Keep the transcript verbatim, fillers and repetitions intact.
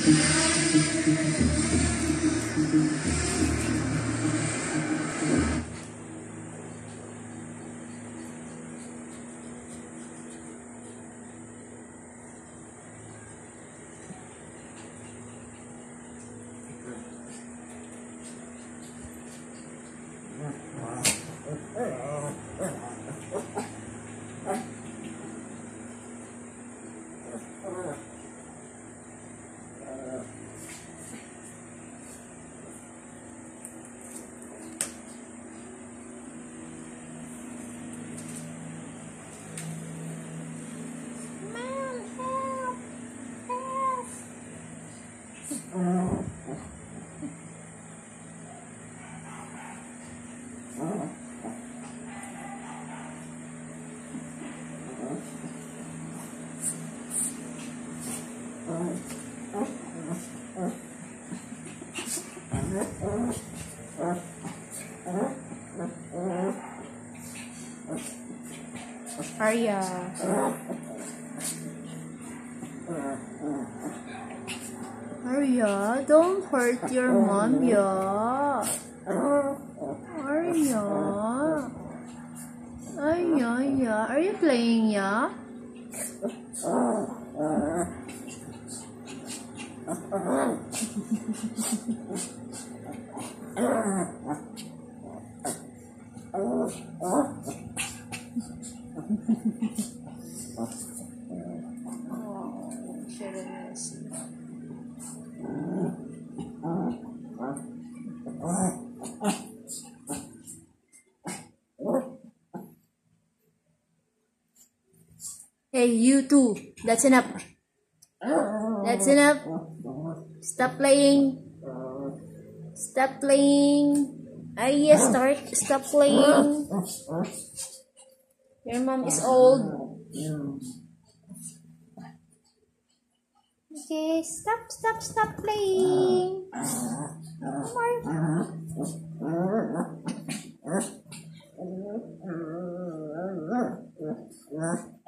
Arya. Arya, don't hurt your mom, yeah. Arya. Arya, yeah. Are you playing, yeah? Hey, you too. That's enough. That's enough. Stop playing. Stop playing. Arya, start. Stop playing. Your mom is old. Okay, stop, stop, stop playing. Come on.